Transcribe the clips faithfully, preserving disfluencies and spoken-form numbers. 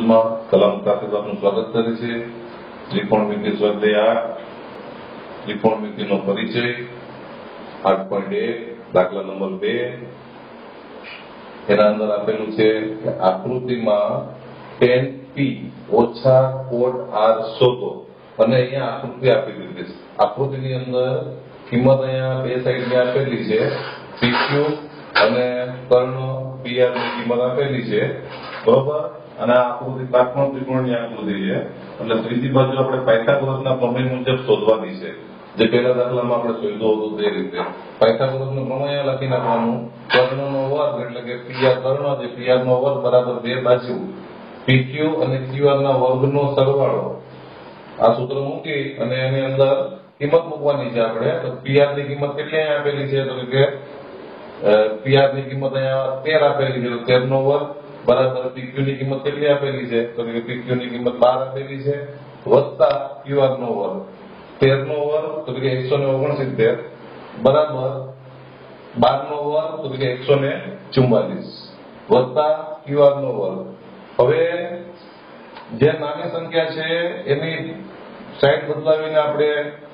સ્કૂલમાં કલામ ક્લાસીસ આપનું સ્વાગત કરે છે. ત્રિકોણમિતિ સ્વાધ્યાય આઠ, ત્રિકોણમિતિનો પરિચય, આઠ પોઈન્ટ એક, દાખલા નંબર બે. એના અંદર આપેલું છે કે આકૃતિમાં ટેન પી ઓછા કોટ આર શોધો, અને અહીંયા આકૃતિ આપી દીધી છે. આકૃતિની અંદર કિંમત અહીંયા બે સાઈડની આપેલી છે, પીક્યુ અને કર્ણ પીઆર ની કિંમત આપેલી છે, બરોબર. અને આ આકૃતિ કાટકોણ ત્રિકોણની આકૃતિ છે, એટલે ત્રીજી બાજુ આપણે પાયથાગોરસના પ્રમેય મુજબ શોધવાની છે. જે પહેલા દાખલામાં આપણે શોધ્યું હતું તે રીતે પાયથાગોરસનું પ્રમેય લખી નાખવાનું. કર્ણનો વર્ગ એટલે કે પીઆર કર્ણ છે, પીઆર નો વર્ગ બરાબર બે બાજુ પીક્યુ અને ક્યુઆર ના વર્ગનો સરવાળો. આ સૂત્ર મૂકી અને એની અંદર કિંમત મૂકવાની છે આપણે. તો પીઆર ની કિંમત કેટલી અહીંયા આપેલી છે, તો કે પીઆર ની કિંમત અહીંયા તેર આપેલી છે, તેર નો વર્ગ બરાબર પીક્યુ ની કિંમત કેટલી આપેલી છે, તો કે પીક્યુ ની કિંમત બાર આપેલી છે, વત્તા ક્યુઆર નો વર્ગ તેર નો વર્ગ તો કે એકસો ને ઓગણસિત્તેર બરાબર બાર નો વર્ગ તો કે એકસો ને ચુમ્માલીસ વત્તા ક્યુઆર નો વર્ગ. હવે જે નાની સંખ્યા છે એની સાઈડ બદલાવીને આપણે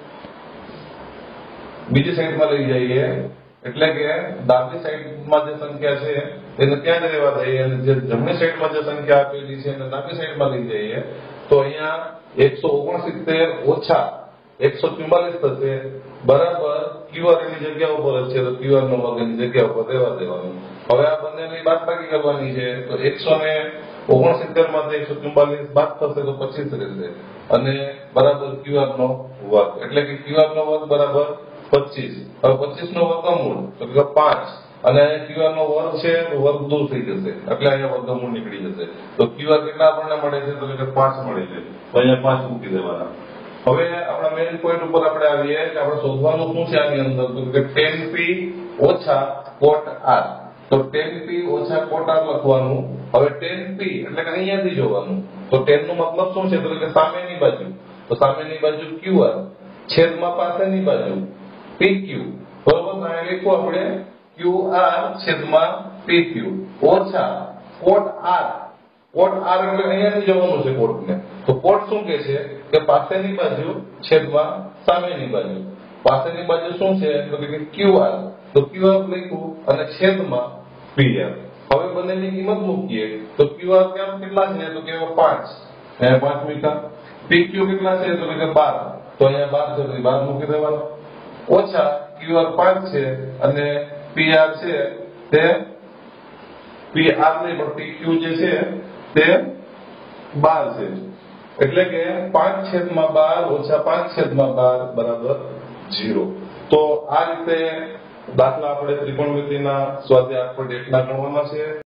બીજી સાઈડમાં લઈ જઈએ, એટલે કે ડાબી સાઈડમાં જે સંખ્યા છે એને ત્યાં જ રહેવા દઈએ, અને જે જમણી સાઈડમાં જે સંખ્યા આપેલી છે એને ડાબી સાઈડમાં લઈ જઈએ. તો અહીંયા એકસો ઓગણસિત્તેર ઓછા એકસો ચુમ્માલીસ થશે બરાબર ક્યુઆર એની જગ્યા ઉપર જ છે, તો ક્યુઆર નો વર્ગ એની જગ્યા ઉપર રહેવા દેવાનું. હવે આ બંનેની બાદબાકી કરવાની છે, તો એકસો ને ઓગણસિત્તેર માંથી એકસો ચુમ્માલીસ બાદ થશે તો પચીસ રહેશે, અને બરાબર ક્યુઆર નો વર્ગ એટલે કે ક્યુઆર નો વર્ગ બરાબર પચીસ. હવે પચીસ નો વર્ગમૂળ તો કે પાંચ, અને ક્યુઆર નો વર્ગ છે તો વર્ગ દૂર થઈ જશે એટલે અહીંયા વર્ગમૂળ નીકળી જશે. તો ક્યુઆર કેટલા આપણને મળે છે, તો કે પાંચ મળે છે, તો અહીંયા પાંચ મૂકી દેવાના. હવે આપણા મેઇન પોઈન્ટ ઉપર આપણે આવીએ કે આપણે શોધવાનું શું છે આની અંદર, તો કે ટેન પી ઓછા કોટ આર. તો ટેન પી ઓછા કોટ આર લખવાનું. હવે ટેન પી એટલે કે અહીંયાથી જોવાનું. તો ટેન નું મતલબ શું છે, તો કે સામેની બાજુ. તો સામેની બાજુ ક્યુઆર છેદમાં પાછળની બાજુ પીક્યુ, બરોબર. આ લખવું આપણે ક્યુઆર છેદમાં પીક્યુ ઓછા કોટ આર. કોટ આર એટલે અહીંયાથી જવાનું છે કોટને. તો કોટ શું કે છે કે પાછળની બાજુ છેદમાં સામેની બાજુ. પાછળની બાજુ શું છે, તો કે ક્યુઆર. તો ક્યુઆર લખ્યું અને છેદમાં પીઆર. હવે બંનેની કિંમત મૂકીએ તો ક્યુઆર કેમ કેટલા છે, તો કે પાંચ, અહીંયા પાંચ મીટર. પીક્યુ કેટલા છે, તો કે બાર, તો અહીંયા બાર છે, તો બાર મૂકી દેવાનો. ઓછા ક્યુઆર પાંચ છે અને પીઆર છે તે પીઆર નહીં પણ પીક્યુ જે છે તે બાર છે, એટલે કે પાંચ છેદમાં બાર ઓછા પાંચ છેદમાં બાર બરાબર જીરો. તો આ રીતે દાખલા આપણે ત્રિકોણમિતિના સ્વાધ્યાય આઠ પોઈન્ટ એક ના ગણવાના છે.